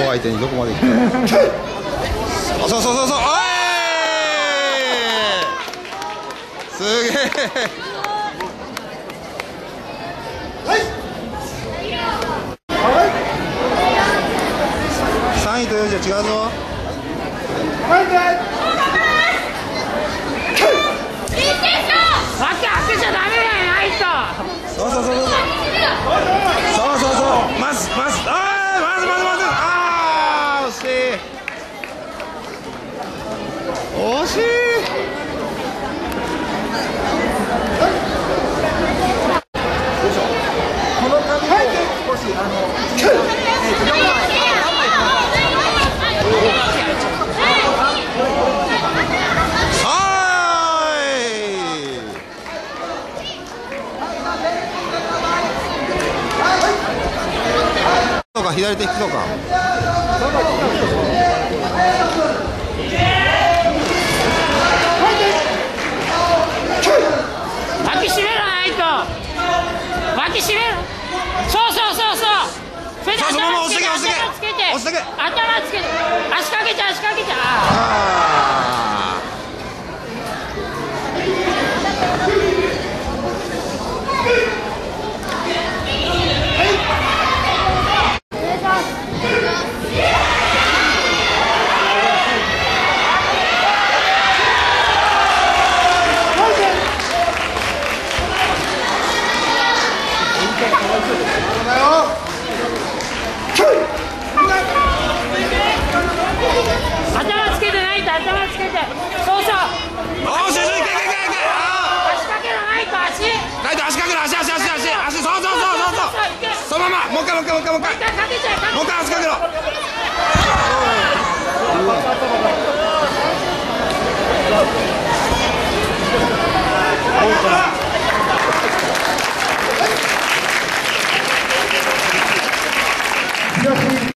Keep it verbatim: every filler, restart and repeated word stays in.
相手にどこまで行くか。そうそうそうそうそう、おいすげえ。さんいとよんいじゃ違うぞ。 脇開けちゃダメだよ、ないと。 そうそうそうそうそうそうそう、まずまず、あーまずまずまず、あー惜しい惜しい。 この紙を少しあの左手引くのか。 脇締めろ、ないと。脇締めろ。そうそうそうそう。それで頭つけて、頭つけて、頭つけて、足かけちゃう、足かけちゃう。頭つけてないと、頭つけて、そうそう。 おし、いけいけいけいけ。 足かけろ、ないと、足。 ないと足かけろ、足足足足足、そうそうそうそうそう。そのまま、もう一回もう一回もう一回もう一回。もう一回足かけろ。